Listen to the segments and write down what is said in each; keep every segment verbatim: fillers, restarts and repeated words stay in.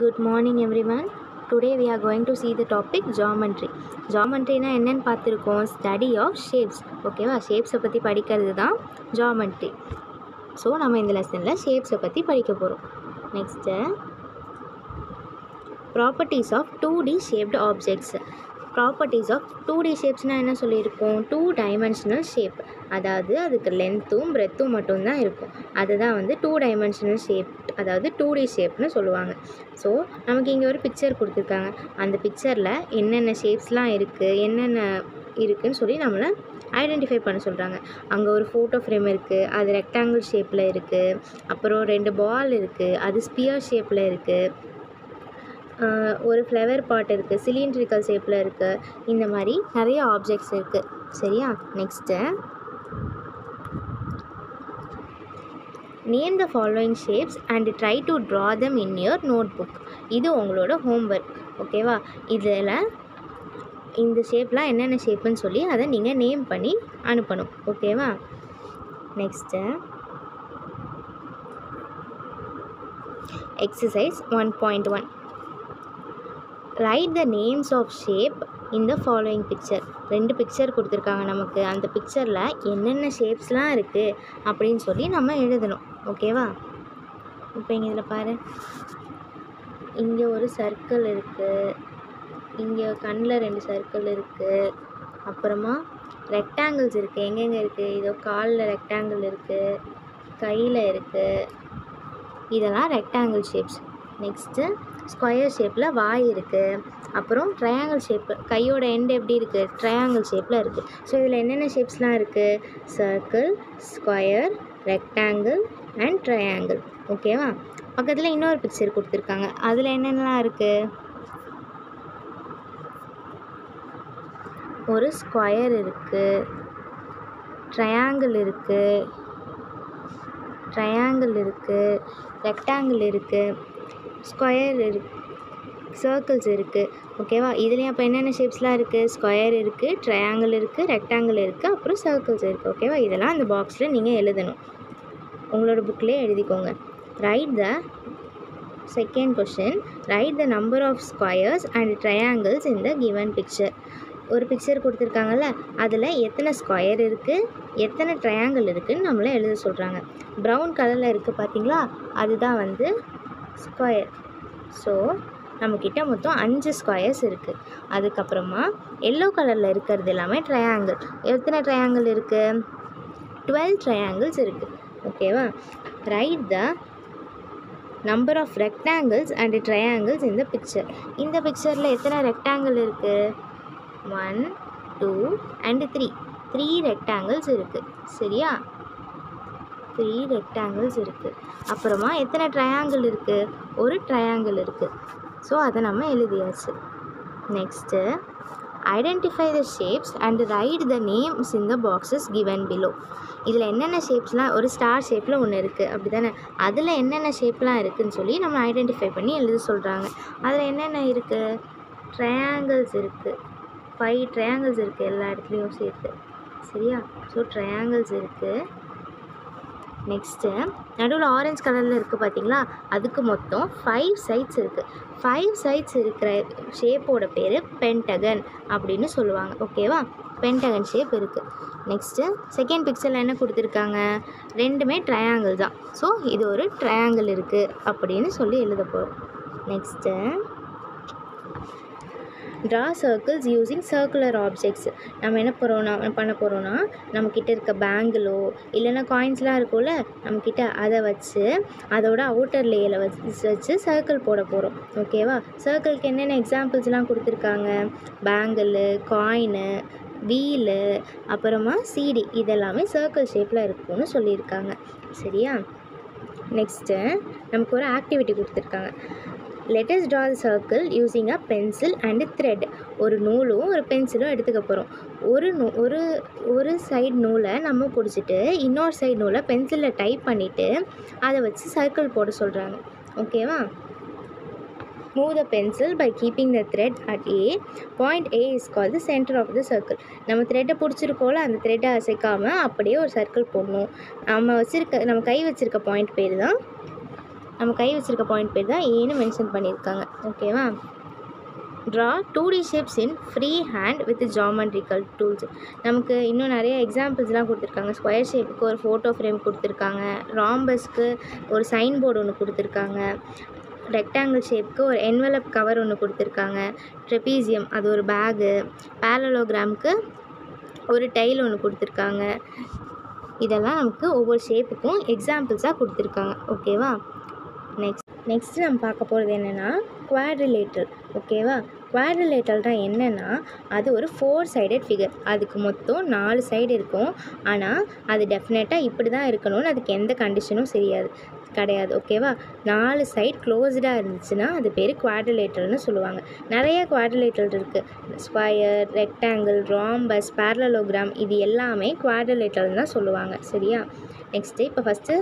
Good morning everyone. Today we are going to see the topic geometry. Geometry na என்னன்னு பார்த்திருக்கோம், study of shapes. ஓகேவா, ஷேப்ஸை பற்றி படிக்கிறது தான் geometry. ஸோ நம்ம இந்த லெசனில் ஷேப்ஸை பற்றி படிக்க போகிறோம். Next properties of two D shaped objects. Properties of two D ஷேப்ஸ்னால் என்ன சொல்லியிருக்கோம், டூ டைமென்ஷனல் ஷேப், அதாவது அதுக்கு லென்த்தும் பிரெத்தும் மட்டும்தான் இருக்கும். அதுதான் வந்து டூ டைமென்ஷனல் ஷேப், அதாவது டூ டி ஷேப்னு சொல்லுவாங்க. ஸோ நமக்கு இங்கே ஒரு பிக்சர் கொடுத்துருக்காங்க. அந்த பிக்சரில் என்னென்ன ஷேப்ஸ்லாம் இருக்குது, என்னென்ன இருக்குதுன்னு சொல்லி நம்மளை ஐடென்டிஃபை பண்ண சொல்கிறாங்க. அங்கே ஒரு ஃபோட்டோ ஃப்ரேம் இருக்குது, அது ரெக்டாங்கிள் ஷேப்பில் இருக்குது. அப்புறம் ரெண்டு பால் இருக்குது, அது ஸ்பியர் ஷேப்பில் இருக்குது. ஒரு ஃப்ளவர் பாட் இருக்குது, சிலிண்ட்ரிக்கல் ஷேப்பில் இருக்குது. இந்த மாதிரி நிறைய ஆப்ஜெக்ட்ஸ் இருக்குது. சரியா, next name the following shapes and try to draw them in your notebook. இது உங்களோட ஹோம்ஒர்க். ஓகேவா, இதில் இந்த ஷேப்லாம் என்னென்ன ஷேப்புன்னு சொல்லி அதை நீங்கள் நேம் பண்ணி அனுப்பணும். ஓகேவா, next exercise one point one. Write the names of shape in the following picture. ரெண்டு பிக்சர் கொடுத்துருக்காங்க நமக்கு. அந்த பிக்சரில் என்னென்ன ஷேப்ஸ்லாம் இருக்குது அப்படின்னு சொல்லி நம்ம எழுதணும். ஓகேவா, இப்போ இங்கே இதில் பாரு, இங்கே ஒரு சர்க்கிள் இருக்குது, இங்கே கண்ணில் ரெண்டு சர்க்கிள் இருக்குது, அப்புறமா ரெக்டாங்கிள்ஸ் இருக்குது. எங்கெங்கே இருக்குது, இதோ காலில் ரெக்டாங்கிள் இருக்குது, கையில் இருக்குது. இதெல்லாம் ரெக்டாங்கிள் ஷேப்ஸ். நெக்ஸ்ட்டு ஸ்கொயர் ஷேப்பில் வாய் இருக்குது. அப்புறம் ட்ரையாங்கிள் ஷேப்பு, கையோட எண்டு எப்படி இருக்குது, ட்ரையாங்கிள் ஷேப்பில் இருக்குது. ஸோ இதில் என்னென்ன ஷேப்ஸ்லாம் இருக்குது, circle, square, rectangle and triangle. ஓகேவா, பக்கத்தில் இன்னொரு பிக்சர் கொடுத்துருக்காங்க. அதில் என்னென்னலாம் இருக்குது, ஒரு ஸ்கொயர் இருக்குது, ட்ரையாங்கிள் இருக்குது, ட்ரையாங்கிள் இருக்குது, ரெக்டாங்கிள் இருக்குது, ஸ்கொயர் இருக்குது, சர்க்கிள்ஸ் இருக்குது. ஓகேவா, இதுலேயும் அப்போ என்னென்ன ஷேப்ஸ்லாம் இருக்குது, ஸ்கொயர் இருக்குது, ட்ரையாங்கிள் இருக்குது, ரெக்டாங்கிள் இருக்குது, அப்புறம் சர்க்கிள்ஸ் இருக்குது. ஓகேவா, இதெல்லாம் அந்த பாக்ஸில் நீங்கள் எழுதணும். உங்களோட புக்லேயே எழுதிக்கோங்க. Write the second question, write the number of squares and triangles in the given picture. ஒரு பிக்சர் கொடுத்துருக்காங்கல்ல, அதில் எத்தனை ஸ்கொயர் இருக்குது, எத்தனை ட்ரையாங்கிள் இருக்குதுன்னு நம்மளை எழுத சொல்கிறாங்க. ப்ரௌன் கலரில் இருக்குது பார்த்தீங்களா, அதுதான் வந்து ஸ்கொயர். ஸோ நம்மக்கிட்ட மொத்தம் அஞ்சு ஸ்கொயர்ஸ் இருக்குது. அதுக்கப்புறமா எல்லோ கலரில் இருக்கிறது எல்லாமே ட்ரையாங்கிள். எத்தனை ட்ரையாங்கிள் இருக்குது, டுவெல் ட்ரையாங்கிள்ஸ் இருக்குது. ஓகேவா, write the number of rectangles and triangles இந்த பிக்சர். இந்த பிக்சரில் எத்தனை ரெக்டாங்கிள் இருக்குது, one, two and three. Three rectangles இருக்குது. சரியா, த்ரீ ரெக்டாங்கிள்ஸ் இருக்குது. அப்புறமா எத்தனை ட்ரையாங்கிள் இருக்குது, ஒரு ட்ரையாங்கிள் இருக்குது. ஸோ அதை நம்ம எழுதியாச்சு. Next identify the shapes and write the names in the boxes given below. இதில் என்னென்ன ஷேப்ஸ்லாம், ஒரு ஸ்டார் ஷேப்பில் ஒன்று இருக்குது அப்படி தானே, அதில் என்னென்ன ஷேப்லாம் இருக்குதுன்னு சொல்லி நம்ம ஐடென்டிஃபை பண்ணி எழுத சொல்கிறாங்க. அதில் என்னென்ன இருக்குது, ட்ரையாங்கிள்ஸ் இருக்குது, ஃபைவ் ட்ரையாங்கிள்ஸ் இருக்குது எல்லா இடத்துலையும் சேர்த்து. சரியா, ஸோ ட்ரையாங்கிள்ஸ் இருக்குது. நெக்ஸ்ட்டு நடுவில் ஆரஞ்சு கலரில் இருக்குது பார்த்தீங்களா, அதுக்கு மொத்தம் ஃபைவ் சைட்ஸ் இருக்குது. ஃபைவ் சைட்ஸ் இருக்கிற ஷேப்போட பேர் பென்டகன் அப்படின்னு சொல்லுவாங்க. ஓகேவா, பென்டகன் ஷேப் இருக்குது. நெக்ஸ்ட்டு செகண்ட் பிக்சரில் என்ன கொடுத்துருக்காங்க, ரெண்டுமே ட்ரையாங்கிள் தான். ஸோ இது ஒரு ட்ரையாங்கிள் இருக்குது அப்படின்னு சொல்லி எழுத போகிறோம். Next draw circles using circular objects. நம்ம என்ன போகிறோம்னா பண்ண போகிறோன்னா, நம்மக்கிட்ட இருக்க பேங்கிளோ இல்லைன்னா காயின்ஸ்லாம் இருக்கும்ல நம்மக்கிட்ட, அதை வச்சு அதோட அவுட்டர் லேயரில் வச்சு வச்சு சர்க்கிள் போட போகிறோம். ஓகேவா, சர்க்கிளுக்கு என்னென்ன எக்ஸாம்பிள்ஸ்லாம் கொடுத்துருக்காங்க, பேங்கிள், காயினு, வீலு, அப்புறமா சீடி, இதெல்லாமே சர்க்கிள் ஷேப்பில் இருக்கும்னு சொல்லியிருக்காங்க. சரியா, நெக்ஸ்ட்டு நமக்கு ஒரு ஆக்டிவிட்டி கொடுத்துருக்காங்க. let us draw the circle using a pencil and a thread. ஒரு நூலும் ஒரு பென்சிலும் எடுத்துக்க போகிறோம். ஒரு நூ ஒரு ஒரு சைடு நூலை நம்ம பிடிச்சிட்டு இன்னொரு சைடு நூலை பென்சிலில் டைப் பண்ணிவிட்டு அதை வச்சு சர்க்கிள் போட சொல்கிறாங்க. ஓகேவா, move the pencil by keeping the thread at A. Point A is called the center of the circle. நம்ம த்ரெட்டை பிடிச்சிருக்கோம்ல, அந்த த்ரெட்டை அசைக்காமல் அப்படியே ஒரு சர்க்கிள் போடணும். நம்ம வச்சுருக்க நம்ம கை வச்சுருக்க பாயிண்ட் பேர் தான் நம்ம கை வச்சுருக்க பாயிண்ட் பேர் தான் ஏன்னு மென்ஷன் பண்ணியிருக்காங்க. ஓகேவா? Draw two D shapes in free hand with geometrical tools. நமக்கு இன்னும் நிறைய எக்ஸாம்பிள்ஸ்லாம் கொடுத்துருக்காங்க. ஸ்கொயர் ஷேப்புக்கு ஒரு ஃபோட்டோ ஃப்ரேம் கொடுத்துருக்காங்க, ராம்பஸ்க்கு ஒரு சைன் போர்டு ஒன்று கொடுத்துருக்காங்க, ரெக்டாங்கிள் ஷேப்புக்கு ஒரு என்வலப் கவர் ஒன்று கொடுத்துருக்காங்க, ட்ரெபீசியம் அது ஒரு பேகு, பேரலோகிராமுக்கு ஒரு டைல் ஒன்று கொடுத்துருக்காங்க. இதெல்லாம் நமக்கு ஒவ்வொரு ஷேப்புக்கும் எக்ஸாம்பிள்ஸாக கொடுத்துருக்காங்க. ஓகேவா? நெக்ஸ்ட் நெக்ஸ்ட்டு நம்ம பார்க்க போகிறது என்னென்னா குவாட்ரிலேட்ரல். ஓகேவா? குவாட்ரிலேட்ரல் தான் என்னென்னா அது ஒரு ஃபோர் சைடட் ஃபிகர். அதுக்கு மொத்தம் நாலு சைடு இருக்கும். ஆனால் அது டெஃபினட்டாக இப்படி தான் இருக்கணும்னு அதுக்கு எந்த கண்டிஷனும் சரியாது கிடையாது. ஓகேவா? நாலு சைட் க்ளோஸ்டாக இருந்துச்சுன்னா அது பேர் குவாட்ரிலேட்ரல்னு சொல்லுவாங்க. நிறைய குவாட்ரிலேட்ரல் இருக்குது. ஸ்கொயர், ரெக்டாங்கிள், ராம்பஸ், பேரலோகிராம் இது எல்லாமே குவாட்ரிலேட்ரல் தான் சொல்லுவாங்க. சரியா? நெக்ஸ்ட்டு இப்போ ஃபஸ்ட்டு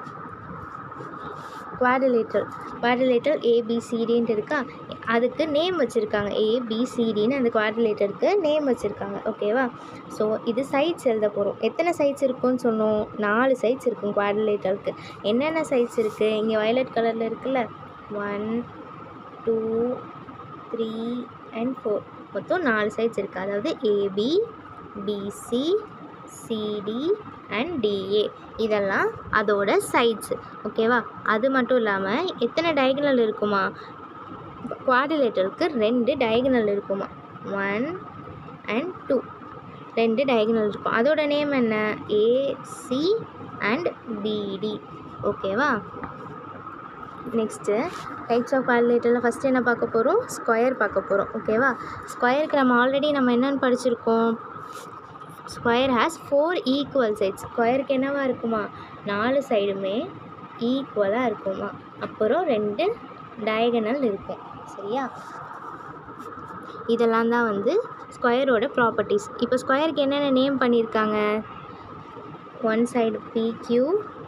குவாட்ரிலேட்ரல். குவாட்ரிலேட்ரல் ஏபிசிடின்ட்டு இருக்கா, அதுக்கு நேம் வச்சுருக்காங்க. ஏபிசிடின்னு அந்த குவாட்ரிலேட்டருக்கு நேம் வச்சுருக்காங்க. ஓகேவா? ஸோ இது சைட்ஸ் எழுத போகிறோம். எத்தனை சைட்ஸ் இருக்குன்னு சொன்னோம்? நாலு சைட்ஸ் இருக்கும் குவாட்ரிலேட்டருக்கு. என்னென்ன சைட்ஸ் இருக்குது? இங்கே வயலட் கலரில் இருக்குல்ல, one two three and four, மொத்தம் நாலு சைட்ஸ் இருக்குது. அதாவது AB, BC, CD and DA இதெல்லாம் அதோட சைட்ஸு. ஓகேவா? அது மட்டும் இல்லாமல் எத்தனை டயகனல் இருக்குமா? குவாட்ரிலேட்டருக்கு ரெண்டு டயகனல் இருக்குமா, ஒன் அண்ட் டூ, ரெண்டு டயகனல் இருக்கும். அதோட நேம் என்ன? AC and BD. ஓகேவா? நெக்ஸ்ட்டு டைப்ஸ் ஆஃப் குவாட்ரிலேட்டரில் ஃபஸ்ட்டு என்ன பார்க்க போகிறோம்? ஸ்கொயர் பார்க்க போகிறோம். ஓகேவா? ஸ்கொயருக்கு நம்ம ஆல்ரெடி நம்ம என்னென்னு படிச்சிருக்கோம்? Square has four equal sides. ஸ்கொயருக்கு என்னவா இருக்குமா? நாலு சைடுமே ஈக்குவலாக இருக்குமா, அப்புறம் ரெண்டு டயகனல் இருக்கும். சரியா? இதெல்லாம் தான் வந்து ஸ்கொயரோட ப்ராப்பர்ட்டிஸ். இப்போ ஸ்கொயருக்கு என்னென்ன நேம் பண்ணியிருக்காங்க? One side PQ,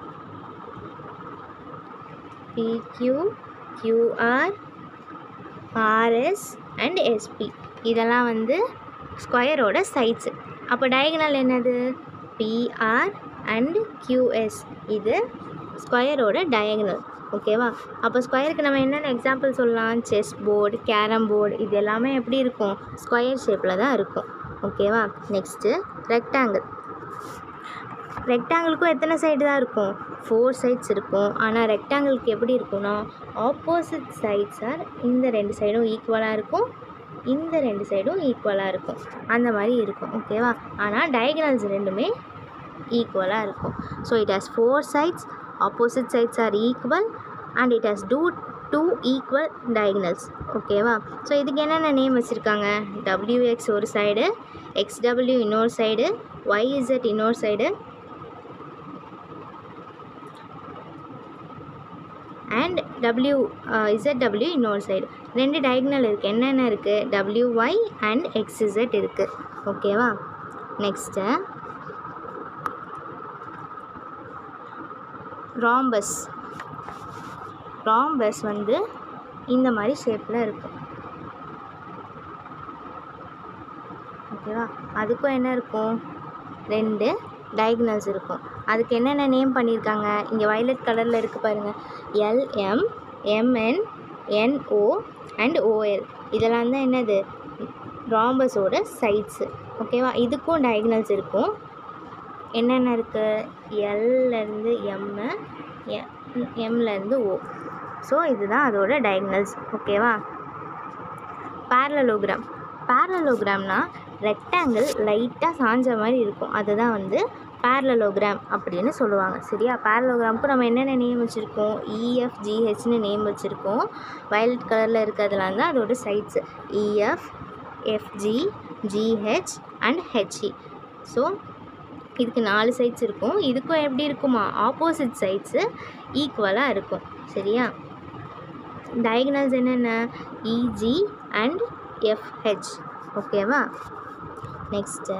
PQ, QR, RS and SP இதெல்லாம் வந்து ஸ்கொயரோட சைட்ஸு. அப்போ டயகனல் என்னது? பிஆர் அண்ட் கியூஎஸ் இது ஸ்கொயரோட டயகனல். ஓகேவா? அப்போ ஸ்கொயருக்கு நம்ம என்னென்ன எக்ஸாம்பிள் சொல்லலாம்? செஸ் போர்டு, கேரம் போர்டு இது எல்லாமே எப்படி இருக்கும்? ஸ்கொயர் ஷேப்பில் தான் இருக்கும். ஓகேவா? Next rectangle. ரெக்டாங்கிளுக்கும் எத்தனை சைடு தான் இருக்கும்? ஃபோர் சைட்ஸ் இருக்கும். ஆனால் ரெக்டாங்கிளுக்கு எப்படி இருக்கும்னா ஆப்போசிட் சைட்ஸ் ஆர் இந்த ரெண்டு சைடும் ஈக்குவலாக இருக்கும், இந்த ரெண்டு சைடும் ஈக்குவலாக இருக்கும், அந்த மாதிரி இருக்கும். ஓகேவா? ஆனால் டயகனல்ஸ் ரெண்டுமே ஈக்குவலாக இருக்கும். So it has four sides, opposite sides are equal and it has two two equal diagonals. ஓகேவா? ஸோ இதுக்கு என்னென்ன நேம் வச்சுருக்காங்க? டபிள்யூஎக்ஸ் ஒரு சைடு, எக்ஸ்டபிள்யூ இன்னொரு சைடு, ஒய்இசட் இன்னொரு சைடு அண்ட் டபிள்யூ இசட்டபிள்யூ இன்னொரு சைடு. ரெண்டு டயகனல் இருக்குது. என்னென்ன இருக்குது? டபிள்யூஒய் அண்ட் எக்ஸ்இசட் இருக்குது. ஓகேவா? Next rhombus. ராம்பஸ் வந்து இந்த மாதிரி ஷேப்பில் இருக்கும். ஓகேவா? அதுக்கும் என்ன இருக்கும்? ரெண்டு டயகனல்ஸ் இருக்கும். அதுக்கு என்னென்ன நேம் பண்ணியிருக்காங்க? இங்கே வயலட் கலரில் இருக்குது பாருங்கள், LM, MN, NO and OL இதெல்லாம் தான் என்னது? ராம்பஸோட சைட்ஸு. ஓகேவா? இதுக்கும் டயகனல்ஸ் இருக்கும். என்னென்ன இருக்குது? எல்லேருந்து எம்மு, எம்லேருந்து ஓ. ஸோ இதுதான் அதோட டயகனல்ஸ். ஓகேவா? பேரலோகிராம். பேரலோகிராம்னா ரெக்டாங்கிள் லைட்டாக சாஞ்ச மாதிரி இருக்கும், அதுதான் வந்து பேரலோகிராம் அப்படின்னு சொல்லுவாங்க. சரியா? பேரலோகிராமுக்கு நம்ம என்னென்ன நேம் வச்சுருக்கோம்? இஎஃப், ஜிஹெச்னு நேம் வச்சுருக்கோம். வயலட் கலரில் இருக்கிறதுலாம் தான் அதோட sides. EF, FG, GH and HE. So இதுக்கு நாலு சைட்ஸ் இருக்கும். இதுக்கும் எப்படி இருக்குமா? ஆப்போசிட் சைட்ஸு ஈக்குவலாக இருக்கும். சரியா? டயகனல்ஸ் என்னென்ன? EG and FH. ஓகேவா? நெக்ஸ்ட்டு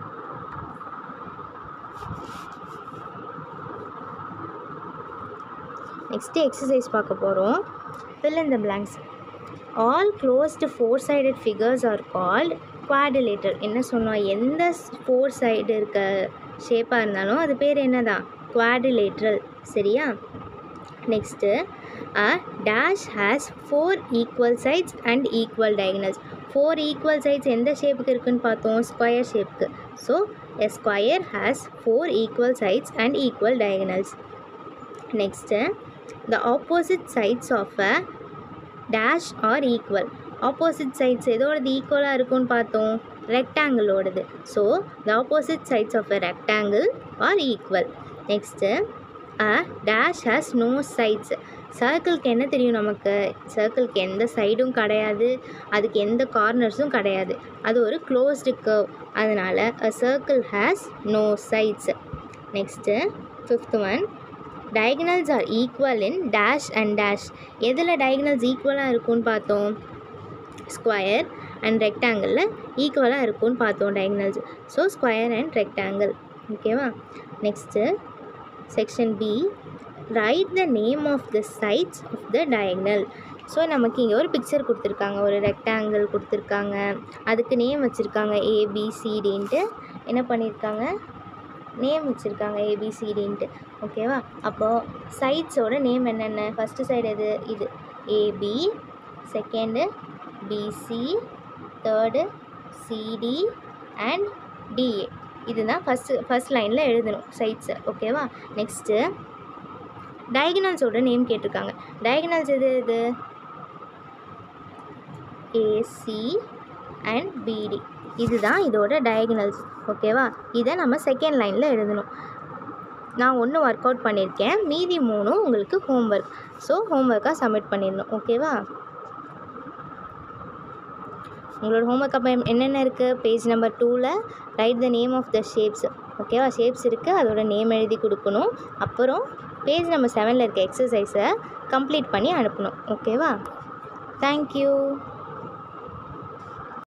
நெக்ஸ்ட்டு எக்ஸசைஸ் பார்க்க போகிறோம். fill in the blanks. All closed four-sided figures are called quadrilateral. என்ன சொன்னோம்? எந்த ஃபோர் சைடு இருக்க ஷேப்பாக இருந்தாலும் அது பேர் என்ன தான்? குவாட்ரிலேட்ரல். சரியா? Next a dash has four equal sides and equal diagonals. four equal sides எந்த ஷேப்புக்கு இருக்குன்னு பார்த்தோம், ஸ்கொயர் ஷேப்புக்கு. So a square has four equal sides and equal diagonals. Next the opposite sides of a dash are equal. Opposite sides எதோடது ஈக்குவலாக இருக்கும்னு பார்த்தோம், ரெக்டாங்கிளோடது. So the opposite sides of a rectangle are equal. Next a dash has no sides. சர்க்கிளுக்கு என்ன தெரியும் நமக்கு, சர்க்கிளுக்கு எந்த சைடும் கிடையாது, அதுக்கு எந்த கார்னர்ஸும் கிடையாது, அது ஒரு க்ளோஸ்டு கர்வ். அதனால் a circle has no sides. Next fifth one, diagonals are equal in dash and dash. எதில் diagonals ஈக்குவலாக இருக்கும்னு பார்த்தோம், ஸ்கொயர் அண்ட் ரெக்டாங்கிளில் ஈக்குவலாக இருக்கும்னு பார்த்தோம் diagonals. So square and rectangle. ஓகேவா. Next section B, write the name of the sides of the diagonal. So நமக்கு இங்கே ஒரு பிக்சர் கொடுத்துருக்காங்க, ஒரு ரெக்டாங்கிள் கொடுத்துருக்காங்க, அதுக்கு நேம் வச்சுருக்காங்க ஏபிசிடின்ட்டு. என்ன பண்ணியிருக்காங்க, நேம் வச்சுருக்காங்க ஏபிசிடின்ட்டு. ஓகேவா. அப்போது சைட்ஸோட நேம் என்னென்ன, ஃபஸ்ட்டு சைடு எது, இது AB, second BC, third CD and DA. இதுதான் ஃபஸ்ட்டு ஃபஸ்ட் லைனில் எழுதணும் சைட்ஸை. ஓகேவா. நெக்ஸ்ட்டு டயகனல்ஸோட நேம் கேட்டிருக்காங்க. டயகனல்ஸ் எது எது, ஏசி அண்ட் பிடி. இதுதான் இதோட டயகனல்ஸ். ஓகேவா. இதை நம்ம செகண்ட் லைனில் எழுதணும். நான் ஒன்று ஒர்க் அவுட் பண்ணியிருக்கேன், மீதி மூணும் உங்களுக்கு ஹோம்ஒர்க். ஸோ ஹோம்ஒர்க்காக சப்மிட் பண்ணிடணும். ஓகேவா. உங்களோட ஹோம்ஒர்க் அப்போ என்னென்ன இருக்குது, பேஜ் நம்பர் டூவில் write the name of the shapes. ஓகேவா. ஷேப்ஸ் இருக்குது, அதோட நேம் எழுதி கொடுக்கணும். அப்புறம் பேஜ் நம்பர் செவனில் இருக்க எக்ஸசைஸை கம்ப்ளீட் பண்ணி அனுப்பணும். ஓகேவா. தேங்க்யூ.